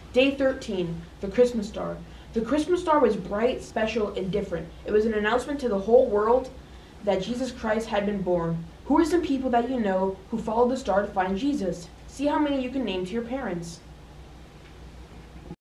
Day 13, the Christmas star. The Christmas star was bright, special, and different. It was an announcement to the whole world that Jesus Christ had been born. Who are some people that you know who followed the star to find Jesus? See how many you can name to your parents.